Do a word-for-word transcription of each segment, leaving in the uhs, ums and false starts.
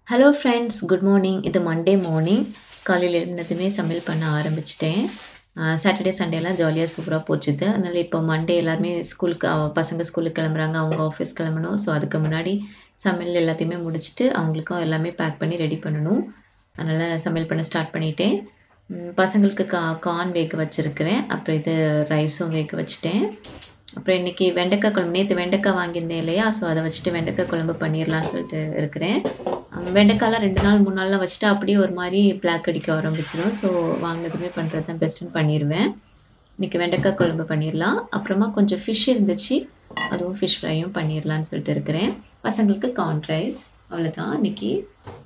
Hello friends, good morning. இது Monday morning. காலையில எழுந்ததுமே சமையல் பண்ண ஆரம்பிச்சுட்டேன். அ சாட்டர்டே, சண்டேலாம் ஜாலியா சூப்பரா போச்சுது. அதனால இப்போ மண்டே எல்லாருமே ஸ்கூலுக்கு அ பசங்க ஸ்கூலுக்கு கிளம்புறாங்க. அவங்க ஆஃபீஸ் கிளம்பணும். ஸோ அதுக்கு முன்னாடி சமையல் எல்லாத்தையுமே முடிச்சுட்டு, அவங்களுக்கும் எல்லாமே பேக் பண்ணி ரெடி பண்ணணும். அதனால சமையல் பண்ண ஸ்டார்ட் பண்ணிட்டேன். ம் பசங்களுக்கு கா கார்ன் வேக வச்சிருக்கிறேன். அப்புறம் இது ரைஸும் வேக வச்சுட்டேன். அப்புறம் இன்னைக்கு வெண்டைக்கா குழம்பு. நேத்து வெண்டைக்கா வாங்கியிருந்தேன் இல்லையா? ஸோ அத வச்சுட்டு வெண்டைக்கா குழம்பு பண்ணிரலான்னு சொல்லிட்டு இருக்கிறேன். அ வெண்டைக்காலாம் ரெண்டு நாள், மூணு நாள்லாம் வச்சுட்டா அப்படியே ஒரு மாரி பிளாக் அடிக்க ஆரம்பிச்சுரும். ஸோ வாங்கினதுமே பண்றது தான் பெஸ்ட்டுன்னு பண்ணிருவேன். இன்னைக்கு வெண்டைக்கா குழம்பு பண்ணிரலாம். அப்புறமா கொஞ்சம் ஃபிஷ் இருந்துச்சு. அதுவும் ஃபிஷ் ஃப்ரையும் பண்ணிரலான்னு சொல்லிட்டு இருக்கிறேன். பசங்களுக்கு கார்ன் ரைஸ். அவ்வளோதான் இன்னைக்கு.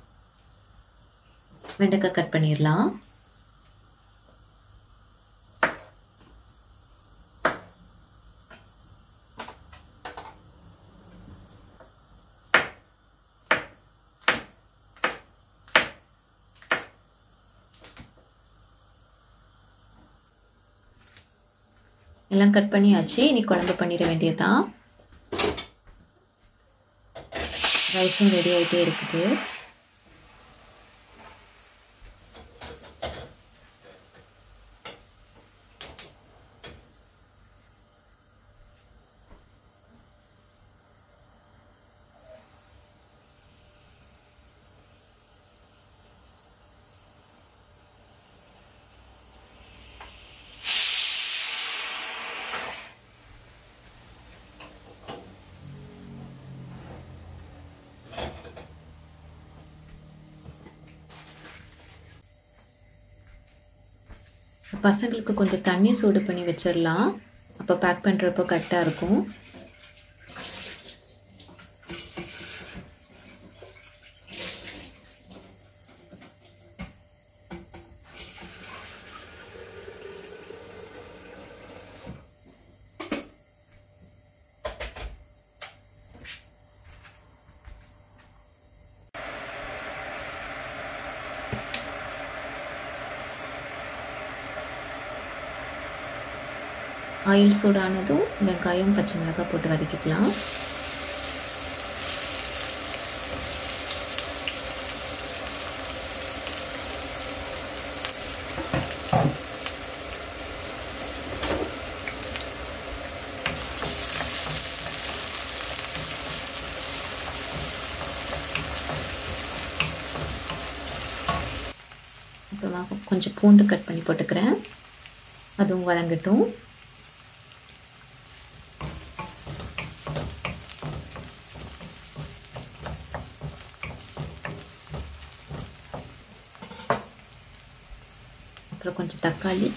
வெண்டைக்கா கட் பண்ணிரலாம். எல்லாம் கட் பண்ணியாச்சு. இனி குழம்பு பண்ணிட வேண்டியதுதான். ரைஸும் ரெடி ஆயிட்டே இருக்குது. பசங்களுக்கு கொஞ்சம் தண்ணி சூடு பண்ணி வச்சிடலாம். அப்போ பேக் பண்ணுறப்போ கரெக்டாக இருக்கும். ஆயில் சூடானதும் வெங்காயம், பச்சை மிளகாய் போட்டு வதக்கிக்கலாம். அப்புறமா கொஞ்சம் பூண்டு கட் பண்ணி போட்டுக்கிறேன். அதுவும் வதங்கட்டும். அப்புறம் கொஞ்சம் தக்காளி,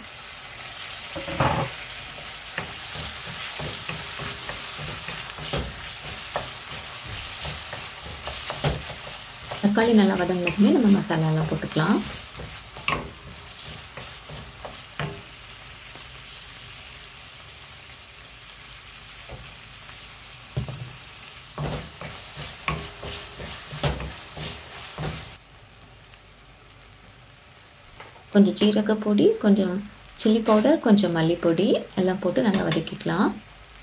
தக்காளி நல்லா வதங்கினதுமே நம்ம மசாலாலாம் போட்டுக்கலாம். கொஞ்சம் ஜீரக பொடி, கொஞ்சம் சில்லி பவுடர், கொஞ்சம் மல்லிப்பொடி எல்லாம் போட்டு நல்லா வதக்கிக்கலாம்.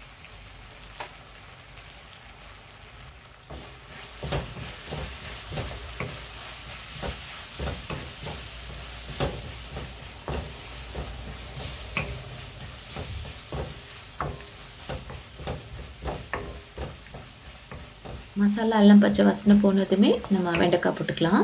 மசாலா எல்லாம் பச்சை வாசனை போனதுமே நம்ம வெண்டைக்காய் போட்டுக்கலாம்.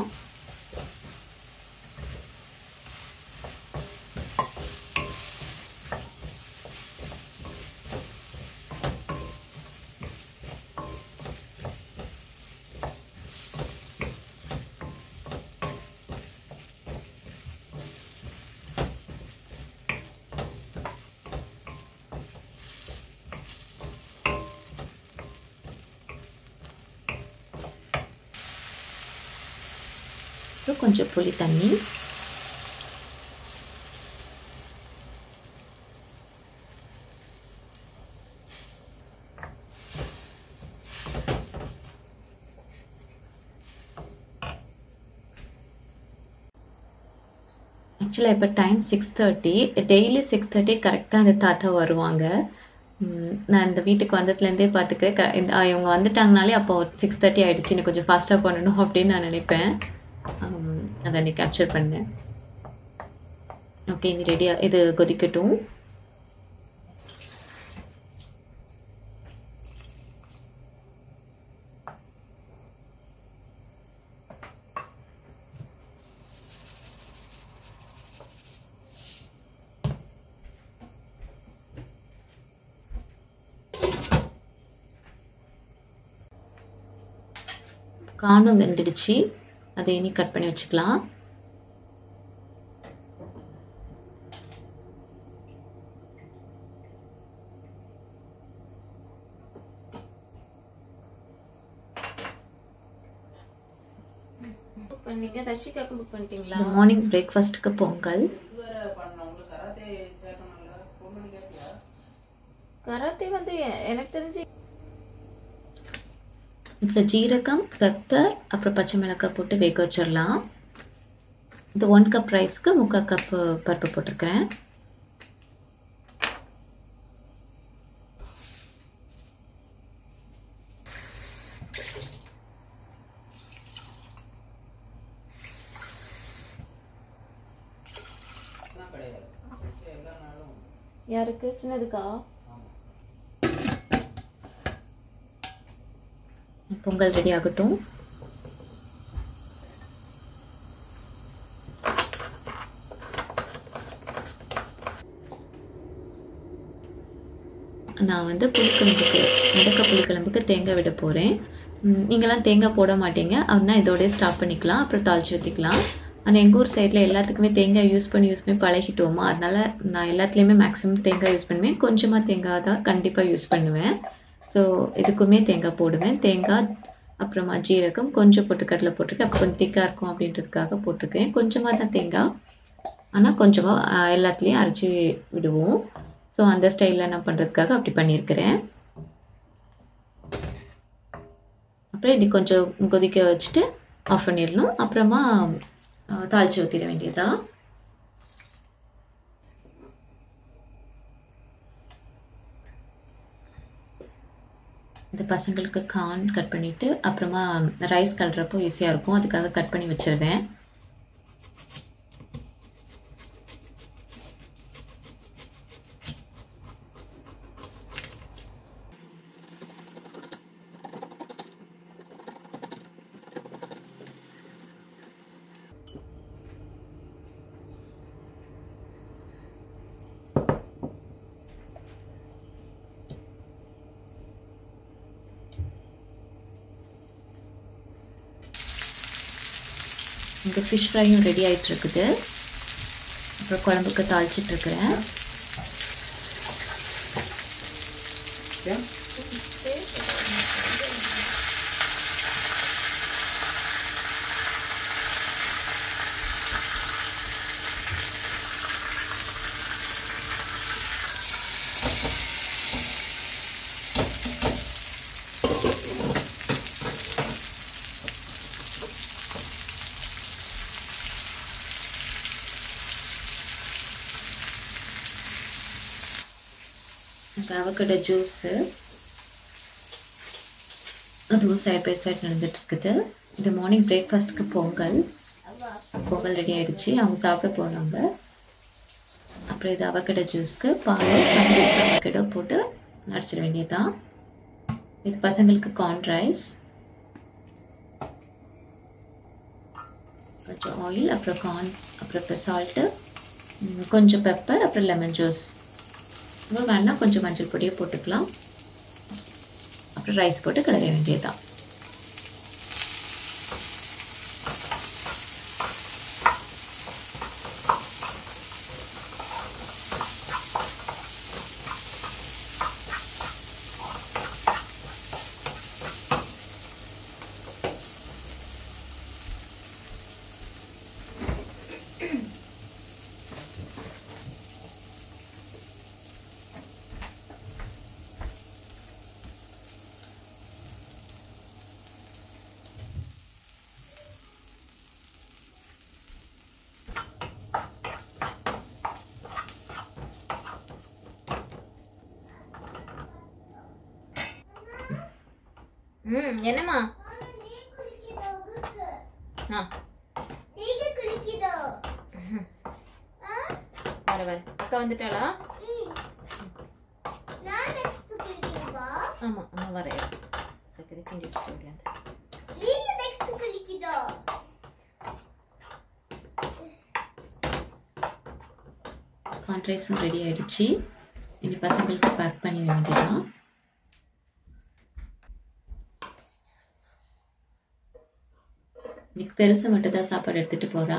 அப்புறம் கொஞ்சம் புளி தண்ணி, ஆக்சுவலாக இப்போ time six thirty. Daily six thirty கரெக்டாக அந்த தாத்தா வருவாங்க. ம். நான் இந்த வீட்டுக்கு வந்ததுலேருந்தே பார்த்துக்கிறேன். க இந்த அ இவங்க வந்துட்டாங்கனாலே அப்போ ஆறு முப்பது ஆயிடுச்சு. இன்னும் கொஞ்சம் ஃபாஸ்ட்டா பண்ணணும் அப்படின்னு நான் நினைப்பேன். அம் அத இன்னைக்கு கேப்சர் பண்ணேன். ஓகே. இது ரெடியா இது கொதிக்கட்டும். கார்னும் வெந்துடுச்சு. அத இனி கட் பண்ணி வச்சுக்கலாம். புக் பண்ணீங்க. தர்ஷிகாக்கு புக் பண்ணிட்டீங்களா? இந்த மார்னிங் பிரேக்ஃபாஸ்ட்க்கு பொங்கல். கராத்தே வந்து எ- எனக்கு தெரிஞ்சு இதுல ஜீரகம், பெப்பர், அப்புறம் பச்சை மிளகாய் போட்டு வேக வச்சிடலாம். இந்த ஒன் கப் ரைஸ்க்கு முக்கால் கப் பருப்பு போட்டிருக்கிறேன். யாருக்கு சின்னதுக்கா? பொங்கல் ரெடி ஆகட்டும். நான் வந்து புளிக்குழம்புக்கு மிதக்க புளிக்குழம்புக்கு தேங்காய் விட போகிறேன். நீங்களாம் தேங்காய் போட மாட்டீங்க அப்படின்னா இதோடய ஸ்டாப் பண்ணிக்கலாம். அப்புறம் தாளித்து ஊற்றிக்கலாம். ஆனால் எங்கள் ஊர் சைடில் எல்லாத்துக்குமே தேங்காய் யூஸ் பண்ணி யூஸ் பண்ணி பழகிட்டோமா, அதனால் நான் எல்லாத்துலேயுமே மேக்ஸிமம் தேங்காய் யூஸ் பண்ணுவேன். கொஞ்சமாக தேங்காய் தான் கண்டிப்பாக யூஸ் பண்ணுவேன். ஸோ இதுக்குமே தேங்காய் போடுவேன். தேங்காய் அப்புறமா ஜீரகம் கொஞ்சம் பொட்டுக்கடலை போட்டிருக்கேன். அப்போ கொஞ்சம் திக்காக இருக்கும் அப்படின்றதுக்காக போட்டிருக்கேன். கொஞ்சமாக தான் தேங்காய், ஆனால் கொஞ்சமாக எல்லாத்துலேயும் அரைச்சி விடுவோம். ஸோ அந்த ஸ்டைலில் நான் பண்ணுறதுக்காக அப்படி பண்ணியிருக்கிறேன். அப்புறம் இப்படி கொஞ்சம் கொதிக்க வச்சுட்டு ஆஃப் பண்ணிடணும். அப்புறமா தாளித்து ஊற்றிட வேண்டியதா. இந்த பசங்களுக்கு கார்ன் கட் பண்ணிவிட்டு அப்புறமா ரைஸ் கலறப்போ ஈஸியாக இருக்கும், அதுக்காக கட் பண்ணி வச்சிருவேன். இந்த ஃபிஷ் ஃப்ரையும் ரெடி ஆகிட்டு இருக்குது. அப்புறம் குழம்புக்கு தாளிச்சிட்டு இருக்கிறேன். அவகடோ ஜூஸு அதுவும் சைட் பை சைட் நடந்துட்டு இருக்குது. இந்த மார்னிங் பிரேக்ஃபாஸ்ட்டுக்கு பொங்கல் பொங்கல் ரெடி ஆகிடுச்சு. அவங்க சாப்பிட போகிறாங்க. அப்புறம் இது அவகடோ ஜூஸ்க்கு பால் அவகடோ போட்டு நடிச்சிட வேண்டியதுதான். இது பசங்களுக்கு கார்ன் ரைஸ், கொஞ்சம் ஆயில், அப்புறம் கார்ன், அப்புறம் சால்ட்டு, கொஞ்சம் பெப்பர், அப்புறம் லெமன் ஜூஸ். அப்புறம் வேணா கொஞ்சம் மஞ்சள் பொடியை போட்டுக்கலாம். அப்புறம் ரைஸ் போட்டு கிளற வேண்டியதுதான். ம் என்னம்மா ஆ வர வர அக்கா வந்துட்டாளா ஆமா அம்மா வரேன் அக்கா கிண்டி வச்சுட்டு கார்ன் ரைஸும் ரெடி ஆயிடுச்சு. இனி பசங்களுக்கு பேக் பண்ணி வேண்டியதான். இன்னைக்கு பெருசு மட்டும் தான் சாப்பாடு எடுத்துட்டு போறா.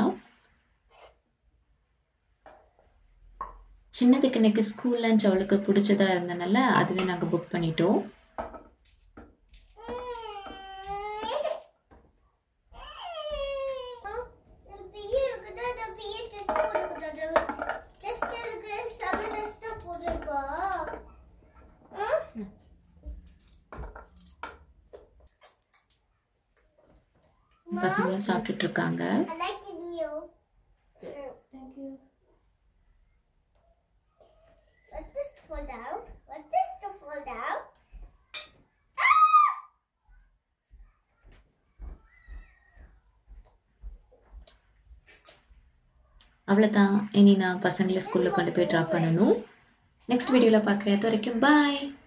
சின்னதுக்கு இன்னைக்கு ஸ்கூல் லஞ்ச் அவளுக்கு பிடிச்சதா இருந்தனால அதுவே நாங்கள் புக் பண்ணிட்டோம். பசங்களும் சாப்பிட்டுட்டு இருக்காங்க. அவ்வளோதான். இனி நான் பசங்களை ஸ்கூல்ல கொண்டு போய் ட்ராப் பண்ணணும். நெக்ஸ்ட் வீடியோல பார்க்குறேன். அது வரைக்கும் பாய்.